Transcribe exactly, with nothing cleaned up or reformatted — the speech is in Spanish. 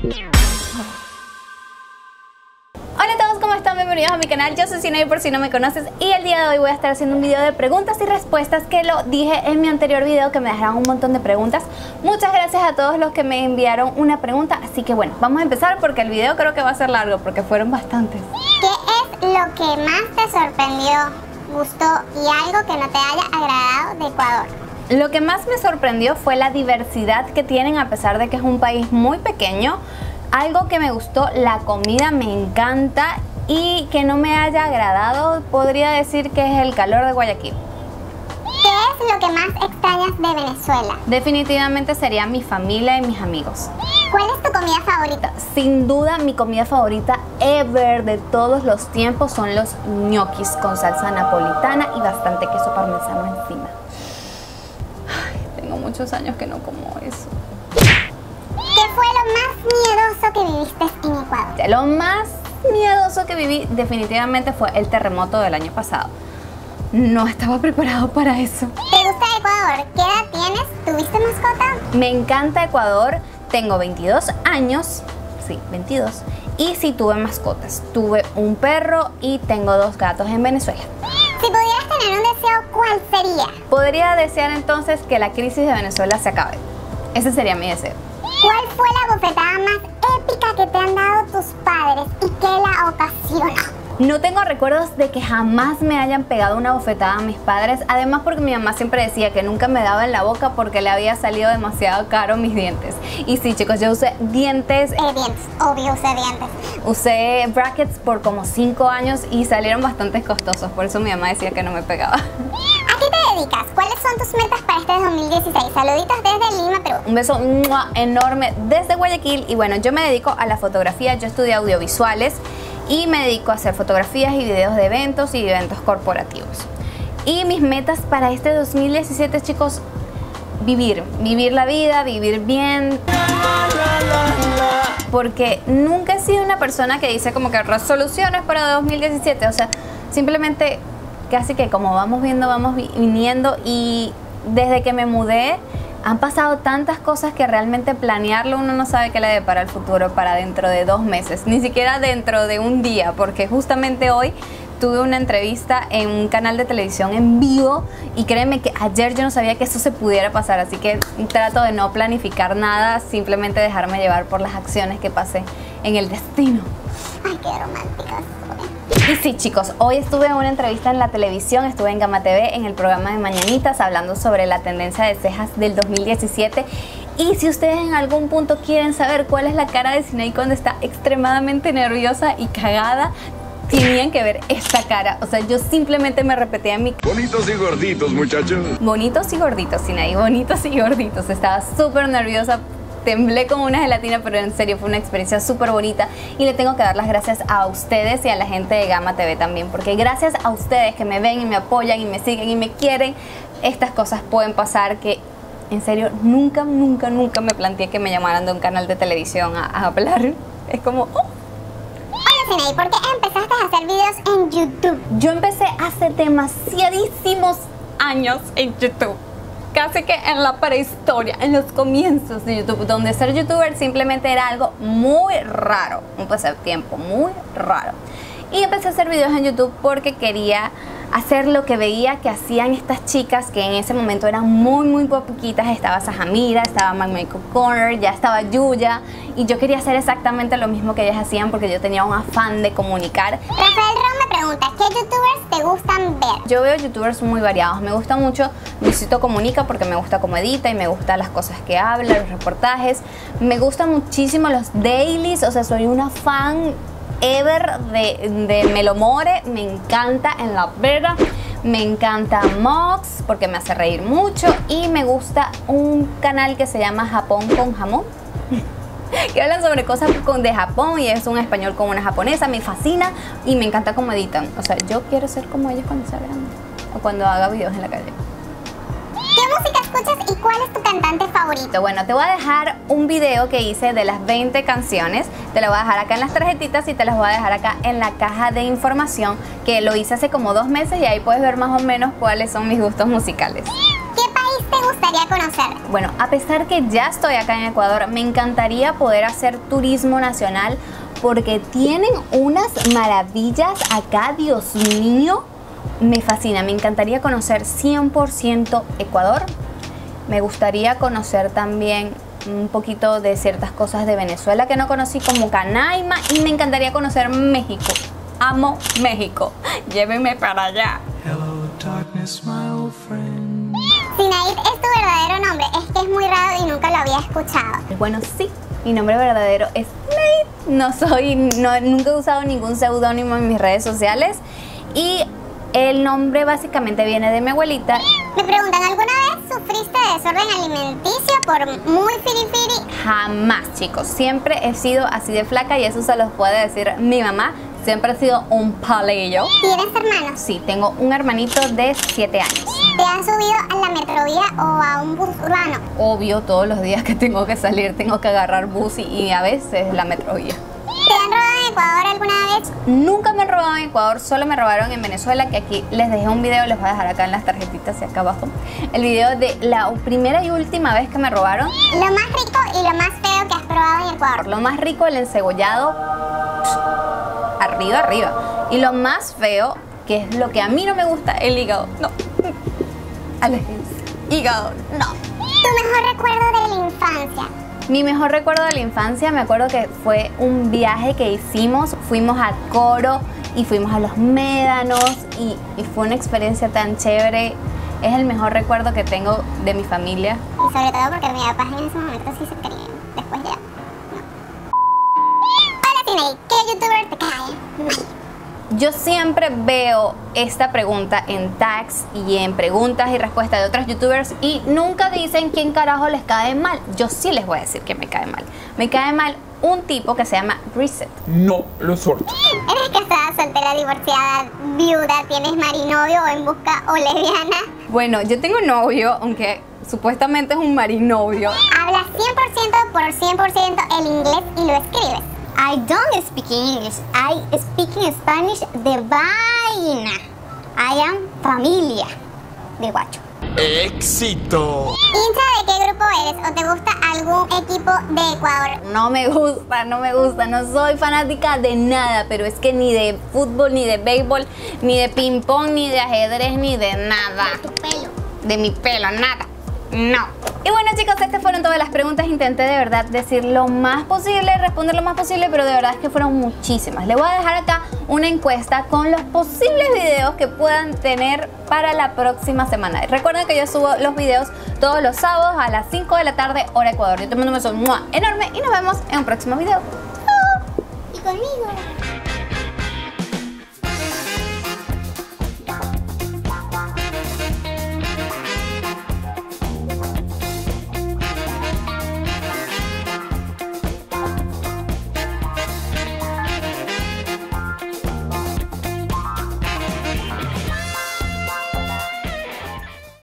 Hola a todos, ¿cómo están? Bienvenidos a mi canal, yo soy Sinaí por si no me conoces, y el día de hoy voy a estar haciendo un video de preguntas y respuestas, que lo dije en mi anterior video que me dejaron un montón de preguntas. Muchas gracias a todos los que me enviaron una pregunta, así que bueno, vamos a empezar porque el video creo que va a ser largo porque fueron bastantes. ¿Qué es lo que más te sorprendió, gustó y algo que no te haya agradado de Ecuador? Lo que más me sorprendió fue la diversidad que tienen, a pesar de que es un país muy pequeño. Algo que me gustó, la comida me encanta, y que no me haya agradado, podría decir que es el calor de Guayaquil. ¿Qué es lo que más extrañas de Venezuela? Definitivamente sería mi familia y mis amigos. ¿Cuál es tu comida favorita? Sin duda, mi comida favorita ever de todos los tiempos son los ñoquis con salsa napolitana y bastante queso parmesano encima. Ay, tengo muchos años que no como eso. ¿Qué fue lo más miedoso que viviste en Ecuador? Lo más miedoso que viví definitivamente fue el terremoto del año pasado. No estaba preparado para eso. ¿Te gusta Ecuador? ¿Qué edad tienes? ¿Tuviste mascota? Me encanta Ecuador. Tengo veintidós años. Sí, veintidós. Y sí tuve mascotas. Tuve un perro y tengo dos gatos en Venezuela. Si pudieras tener un deseo, ¿cuál sería? Podría desear entonces que la crisis de Venezuela se acabe. Ese sería mi deseo. ¿Cuál fue la bofetada más épica que te han dado tus padres y qué la ocasiona? No tengo recuerdos de que jamás me hayan pegado una bofetada a mis padres, además porque mi mamá siempre decía que nunca me daba en la boca porque le había salido demasiado caro mis dientes. Y sí, chicos, yo usé dientes, Eh, dientes, obvio usé dientes. usé brackets por como cinco años y salieron bastante costosos, por eso mi mamá decía que no me pegaba. ¿A qué te dedicas? ¿Cuáles son tus metas para este dos mil dieciséis? Saluditos desde Lima, Perú. Un beso ¡mua! Enorme desde Guayaquil. Y bueno, yo me dedico a la fotografía, yo estudié audiovisuales y me dedico a hacer fotografías y videos de eventos y eventos corporativos. Y mis metas para este dos mil diecisiete, chicos, vivir, vivir la vida, vivir bien. Porque nunca he sido una persona que dice como que resoluciones para dos mil diecisiete, o sea, simplemente casi que como vamos viendo, vamos viniendo, y desde que me mudé han pasado tantas cosas que realmente planearlo uno no sabe qué le depara el futuro para dentro de dos meses, ni siquiera dentro de un día, porque justamente hoy tuve una entrevista en un canal de televisión en vivo y créeme que ayer yo no sabía que eso se pudiera pasar, así que trato de no planificar nada, simplemente dejarme llevar por las acciones que pasé en el destino. Ay, qué románticas. Y sí, chicos, hoy estuve en una entrevista en la televisión, estuve en Gama T V en el programa de Mañanitas hablando sobre la tendencia de cejas del dos mil diecisiete. Y si ustedes en algún punto quieren saber cuál es la cara de Sinaí cuando está extremadamente nerviosa y cagada, tenían que ver esta cara. O sea, yo simplemente me repetía en mi... Bonitos y gorditos, muchachos. Bonitos y gorditos, Sinaí, bonitos y gorditos. Estaba súper nerviosa. Temblé como una gelatina, pero en serio fue una experiencia súper bonita y le tengo que dar las gracias a ustedes y a la gente de Gama T V también, porque gracias a ustedes que me ven y me apoyan y me siguen y me quieren, estas cosas pueden pasar, que en serio nunca, nunca, nunca me planteé que me llamaran de un canal de televisión a, a hablar. Es como... Oh. Hola, Sinaí, ¿por qué empezaste a hacer videos en YouTube? Yo empecé hace demasiadísimos años en YouTube. Casi que en la prehistoria, en los comienzos de YouTube, donde ser youtuber simplemente era algo muy raro, un pasatiempo muy raro. Y empecé a hacer videos en YouTube porque quería hacer lo que veía que hacían estas chicas que en ese momento eran muy muy poquitas. Estaba Sajamira, estaba Magmaker Corner, ya estaba Yuya, y yo quería hacer exactamente lo mismo que ellas hacían porque yo tenía un afán de comunicar. Rafael Ron me pregunta, ¿qué youtubers te gustan ver? Yo veo youtubers muy variados. Me gusta mucho Luisito Comunica porque me gusta cómo edita y me gustan las cosas que habla, los reportajes. Me gustan muchísimo los dailies, o sea, soy una fan ever de, de Melomore, me encanta en la vera. Me encanta Mox porque me hace reír mucho, y me gusta un canal que se llama Japón con Jamón, que hablan sobre cosas de Japón y es un español con una japonesa. Me fascina y me encanta cómo editan. O sea, yo quiero ser como ellos cuando sea grande o cuando haga videos en la calle. ¿Qué música escuchas y cuál es tu cantante favorito? Bueno, te voy a dejar un video que hice de las veinte canciones. Te lo voy a dejar acá en las tarjetitas y te las voy a dejar acá en la caja de información, que lo hice hace como dos meses y ahí puedes ver más o menos cuáles son mis gustos musicales. ¿Qué país te gustaría gustaría conocer? Bueno, a pesar que ya estoy acá en Ecuador, me encantaría poder hacer turismo nacional porque tienen unas maravillas acá, Dios mío. Me fascina, me encantaría conocer cien por ciento Ecuador. Me gustaría conocer también un poquito de ciertas cosas de Venezuela que no conocí, como Canaima, y me encantaría conocer México. Amo México. Llévenme para allá. Hello, darkness, my old friend. Sinaid es tu verdadero nombre. Es que es muy raro y nunca lo había escuchado. Bueno, sí, mi nombre verdadero es Sinaid. No soy, no, nunca he usado ningún seudónimo en mis redes sociales. Y el nombre básicamente viene de mi abuelita. Me preguntan, ¿alguna vez sufriste de desorden alimenticio por muy firifiri? Jamás, chicos. Siempre he sido así de flaca y eso se los puede decir mi mamá. Siempre he sido un palillo. ¿Tienes hermanos? Sí, tengo un hermanito de siete años. ¿Te has subido a la metrovía o a un bus urbano? Obvio, todos los días que tengo que salir tengo que agarrar bus y, y a veces la metrovía. ¿Te han robado en Ecuador alguna vez? Nunca me han robado en Ecuador, solo me robaron en Venezuela, que aquí les dejé un video, les voy a dejar acá en las tarjetitas y acá abajo. El video de la primera y última vez que me robaron. Lo más rico y lo más feo que has probado en Ecuador. Lo más rico, el encebollado, arriba, arriba. Y lo más feo, que es lo que a mí no me gusta, el hígado. No. Aléjense. Hígado, no. ¿Tu mejor recuerdo de la infancia? Mi mejor recuerdo de la infancia, me acuerdo que fue un viaje que hicimos, fuimos a Coro y fuimos a los Médanos y, y fue una experiencia tan chévere. Es el mejor recuerdo que tengo de mi familia. Y sobre todo porque mi papá en ese momento sí se quería, después ya no. Hola Sinaid, ¿qué youtuber te cae mal? Yo siempre veo esta pregunta en tags y en preguntas y respuestas de otros youtubers y nunca dicen quién carajo les cae mal. Yo sí les voy a decir que me cae mal. Me cae mal un tipo que se llama Reset. No lo soporto. ¿Eres casada, soltera, divorciada, viuda, tienes marinovio o en busca o lesbiana? Bueno, yo tengo novio, aunque supuestamente es un marinovio. Hablas cien por ciento por cien por ciento el inglés y lo escribes. I don't speak English, I speak Spanish de vaina. I am familia de guacho. ¡Éxito! ¿Hincha de qué grupo eres o te gusta algún equipo de Ecuador? No me gusta, no me gusta, no soy fanática de nada, pero es que ni de fútbol, ni de béisbol, ni de ping pong, ni de ajedrez, ni de nada. Tu pelo. De mi pelo, nada. No. Y bueno, chicos, estas fueron todas las preguntas. Intenté de verdad decir lo más posible, responder lo más posible, pero de verdad es que fueron muchísimas. Les voy a dejar acá una encuesta con los posibles videos que puedan tener para la próxima semana. Recuerden que yo subo los videos todos los sábados a las cinco de la tarde, hora Ecuador. Yo te mando un beso enorme y nos vemos en un próximo video. Y conmigo.